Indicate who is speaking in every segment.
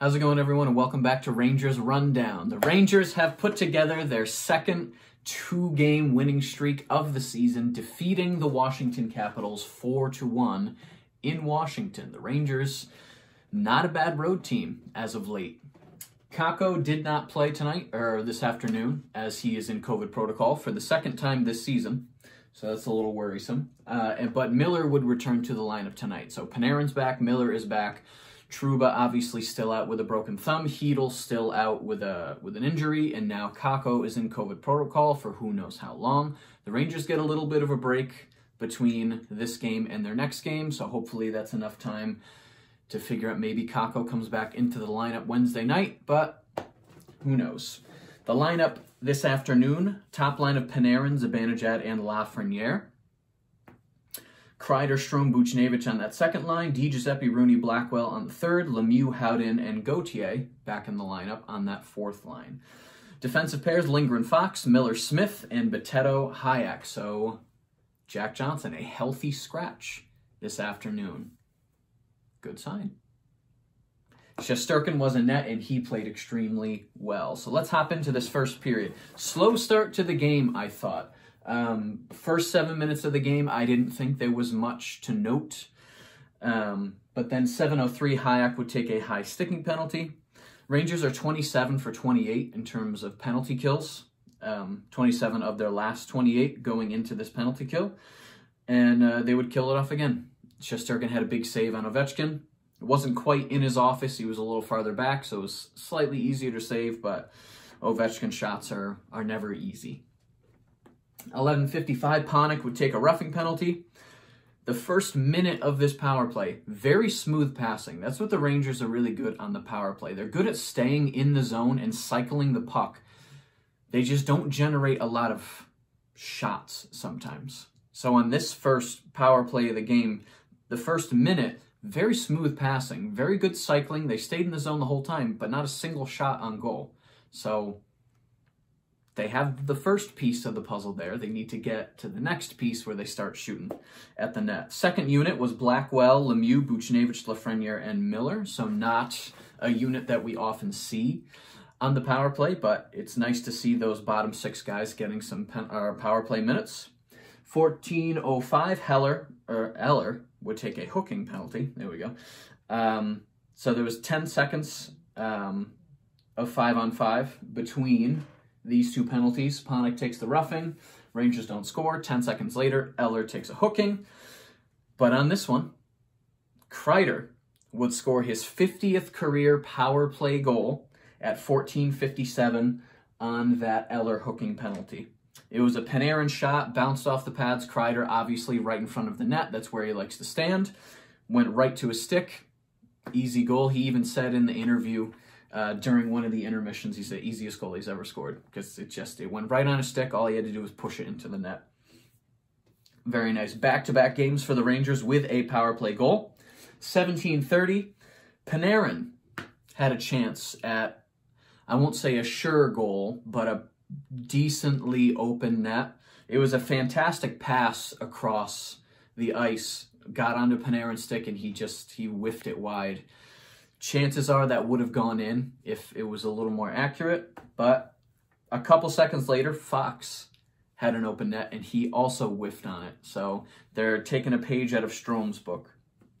Speaker 1: How's it going, everyone, and welcome back to Rangers Rundown. The Rangers have put together their second two-game winning streak of the season, defeating the Washington Capitals 4-1 in Washington. The Rangers, not a bad road team as of late. Kakko did not play tonight, or this afternoon, as he is in COVID protocol for the second time this season. So that's a little worrisome. But Miller would return to the lineup tonight. So Panarin's back, Miller is back. Trouba obviously still out with a broken thumb. Chytil still out with an injury, and now Kakko is in COVID protocol for who knows how long. The Rangers get a little bit of a break between this game and their next game, so hopefully that's enough time to figure out maybe Kakko comes back into the lineup Wednesday night, but who knows. The lineup this afternoon, top line of Panarin, Zibanejad, and Lafreniere. Kreider, Strome, Buchnevich on that second line. Di Giuseppe, Rooney, Blackwell on the third. Lemieux, Howden, and Gauthier back in the lineup on that fourth line. Defensive pairs, Lindgren, Fox, Miller, Smith, and Bitetto, Hayek. So Jack Johnson, a healthy scratch this afternoon. Good sign. Shesterkin was in net, and he played extremely well. So let's hop into this first period. Slow start to the game, I thought. First 7 minutes of the game, I didn't think there was much to note. But then 7:03, Hayek would take a high sticking penalty. Rangers are 27 for 28 in terms of penalty kills. 27 of their last 28 going into this penalty kill. And they would kill it off again. Shesterkin had a big save on Ovechkin. It wasn't quite in his office. He was a little farther back, so it was slightly easier to save, but Ovechkin shots are never easy. 11:55, Panik would take a roughing penalty. The first minute of this power play, very smooth passing. That's what the Rangers are really good on the power play. They're good at staying in the zone and cycling the puck. They just don't generate a lot of shots sometimes. So on this first power play of the game, the first minute, very smooth passing, very good cycling. They stayed in the zone the whole time, but not a single shot on goal. So they have the first piece of the puzzle there. They need to get to the next piece where they start shooting at the net. Second unit was Blackwell, Lemieux, Buchnevich, Lafreniere, and Miller. So not a unit that we often see on the power play, but it's nice to see those bottom six guys getting some power play minutes. 14:05, Eller would take a hooking penalty. There we go. So there was 10 seconds of 5-on-5 between these two penalties. Panik takes the roughing. Rangers don't score. 10 seconds later, Eller takes a hooking. But on this one, Kreider would score his 50th career power play goal at 14:57 on that Eller hooking penalty. It was a Panarin shot, bounced off the pads. Kreider, obviously right in front of the net. That's where he likes to stand. Went right to his stick. Easy goal. He even said in the interview during one of the intermissions, he said easiest goal he's ever scored because it went right on his stick. All he had to do was push it into the net. Very nice. Back-to-back games for the Rangers with a power play goal. 17:30, Panarin had a chance at, I won't say a sure goal, but a decently open net. It was a fantastic pass across the ice, got onto Panarin's stick, and he whiffed it wide. Chances are that would have gone in if it was a little more accurate, but a couple seconds later, Fox had an open net, and he also whiffed on it. So they're taking a page out of Strome's book.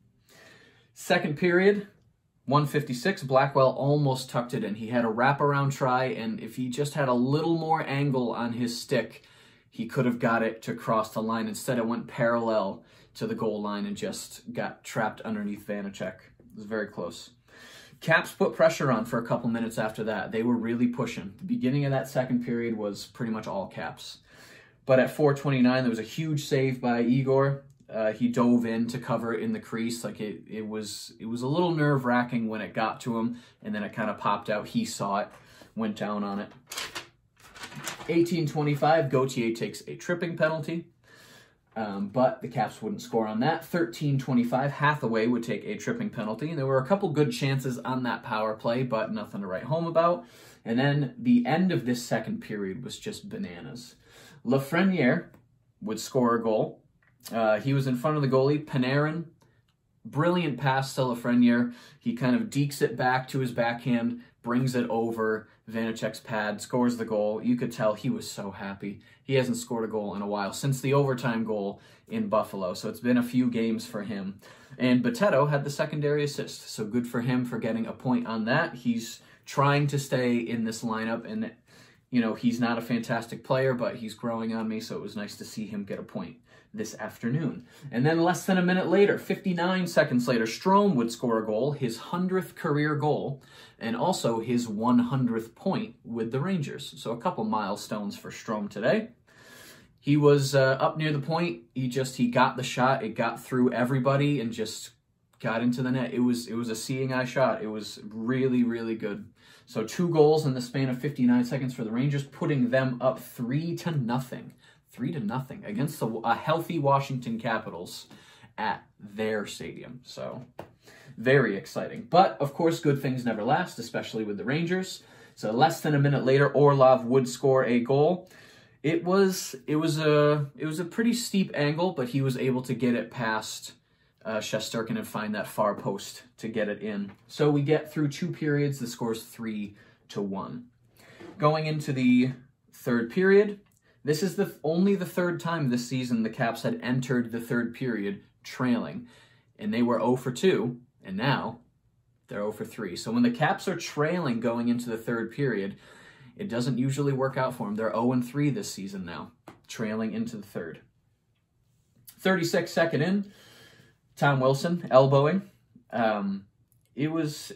Speaker 1: Second period, 1:56, Blackwell almost tucked it in. He had a wraparound try, and if he just had a little more angle on his stick, he could have got it to cross the line. Instead, it went parallel to the goal line and just got trapped underneath Vanacek. It was very close. Caps put pressure on for a couple minutes after that. They were really pushing. The beginning of that second period was pretty much all Caps. But at 4:29, there was a huge save by Igor. He dove in to cover it in the crease. Like it was a little nerve-wracking when it got to him, and then it kind of popped out. He saw it, went down on it. 18:25, Gauthier takes a tripping penalty. But the Caps wouldn't score on that. 13:25, Hathaway would take a tripping penalty. And there were a couple good chances on that power play, but nothing to write home about. And then the end of this second period was just bananas. Lafreniere would score a goal. He was in front of the goalie. Panarin Brilliant pass to Lafreniere. He kind of dekes it back to his backhand, brings it over Vanecek's pad, scores the goal. You could tell he was so happy. He hasn't scored a goal in a while, since the overtime goal in Buffalo, so it's been a few games for him. And Boteto had the secondary assist, so good for him for getting a point on that. He's trying to stay in this lineup, and he's not a fantastic player, but he's growing on me, so it was nice to see him get a point this afternoon. And then less than a minute later, 59 seconds later, Strome would score a goal, his 100th career goal, and also his 100th point with the Rangers. So a couple milestones for Strome today. He was up near the point. He got the shot. It got through everybody and just got into the net. It was a seeing eye shot. It was really, really good. So 2 goals in the span of 59 seconds for the Rangers, putting them up 3-0. 3-0 against a healthy Washington Capitals at their stadium. So very exciting. But of course, good things never last, especially with the Rangers. So less than a minute later, Orlov would score a goal. It was a pretty steep angle, but he was able to get it past Shesterkin and find that far post to get it in. So we get through 2 periods. The score's 3-1. Going into the third period, this is only the 3rd time this season the Caps had entered the 3rd period trailing. And they were 0 for 2, and now they're 0 for 3. So when the Caps are trailing going into the 3rd period, it doesn't usually work out for them. They're 0-3 this season now, trailing into the 3rd. 36nd in, Tom Wilson elbowing. It was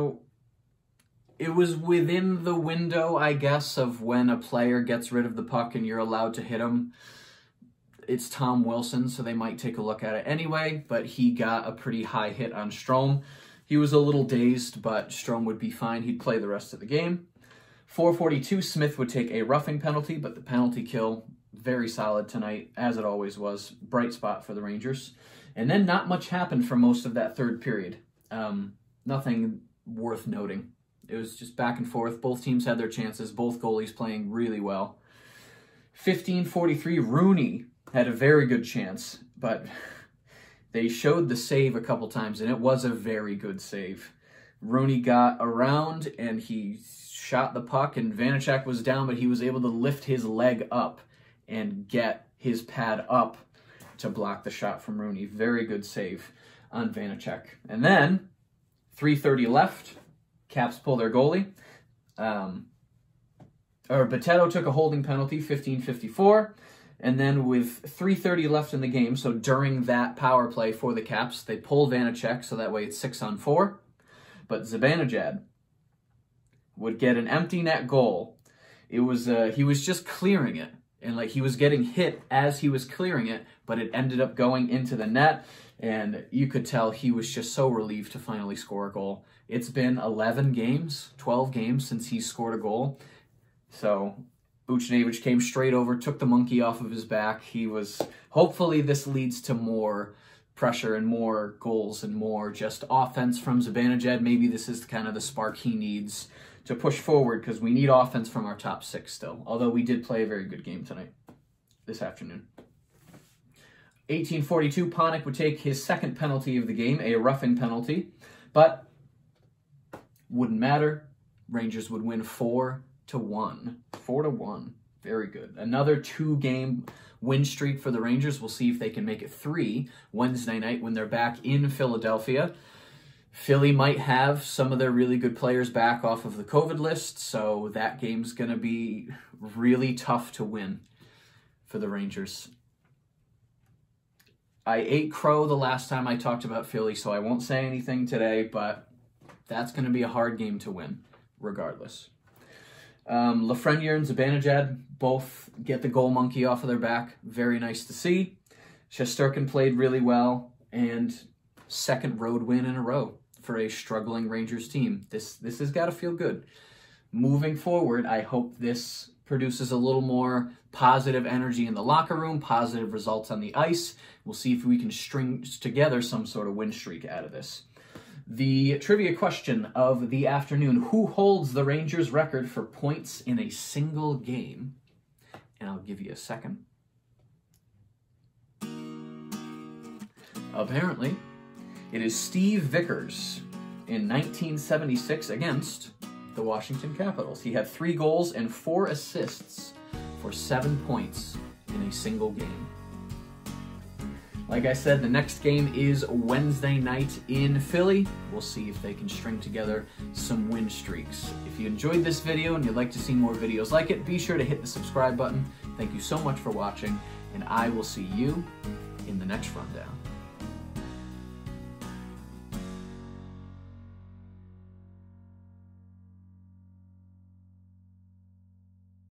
Speaker 1: within the window, I guess, of when a player gets rid of the puck and you're allowed to hit him. It's Tom Wilson, so they might take a look at it anyway, but he got a pretty high hit on Strome. He was a little dazed, but Strome would be fine. He'd play the rest of the game. 4:42, Smith would take a roughing penalty, but the penalty kill, very solid tonight, as it always was. Bright spot for the Rangers. And then not much happened for most of that 3rd period. Nothing worth noting. It was just back and forth. Both teams had their chances. Both goalies playing really well. 15:43, Rooney had a very good chance, but they showed the save a couple times, and it was a very good save. Rooney got around, and he shot the puck, and Vanecek was down, but he was able to lift his leg up and get his pad up to block the shot from Rooney. Very good save on Vanecek. And then, 3:30 left, Caps pull their goalie. Boteto took a holding penalty, 15:54. And then with 3:30 left in the game, so during that power play for the Caps, they pull Vanecek, so that way it's 6-on-4. But Zibanejad would get an empty net goal. It was he was just clearing it, and he was getting hit as he was clearing it, but it ended up going into the net, and you could tell he was just so relieved to finally score a goal. It's been 12 games since he scored a goal. So Buchnevich came straight over, took the monkey off of his back. Hopefully this leads to more pressure and more goals and more just offense from Zibanejad. Maybe this is kind of the spark he needs to push forward, because we need offense from our top 6 still. Although we did play a very good game tonight, this afternoon. 18:42, Panik would take his 2nd penalty of the game, a roughing penalty, but wouldn't matter. Rangers would win 4-1. 4-1. Very good. Another 2-game win streak for the Rangers. We'll see if they can make it 3 Wednesday night when they're back in Philadelphia. Philly might have some of their really good players back off of the COVID list, so that game's going to be really tough to win for the Rangers. I ate crow the last time I talked about Philly, so I won't say anything today, but that's going to be a hard game to win, regardless. Lafreniere and Zibanejad both get the goal monkey off of their back. Very nice to see. Shesterkin played really well, and 2nd road win in a row for a struggling Rangers team. This has got to feel good. Moving forward, I hope this produces a little more positive energy in the locker room, positive results on the ice. We'll see if we can string together some sort of win streak out of this. The trivia question of the afternoon: who holds the Rangers record for points in a single game? And I'll give you a second. Apparently, It is Steve Vickers in 1976 against the Washington Capitals. He had 3 goals and 4 assists for 7 points in a single game. Like I said, the next game is Wednesday night in Philly. We'll see if they can string together some win streaks. If you enjoyed this video and you'd like to see more videos like it, be sure to hit the subscribe button. Thank you so much for watching, and I will see you in the next rundown.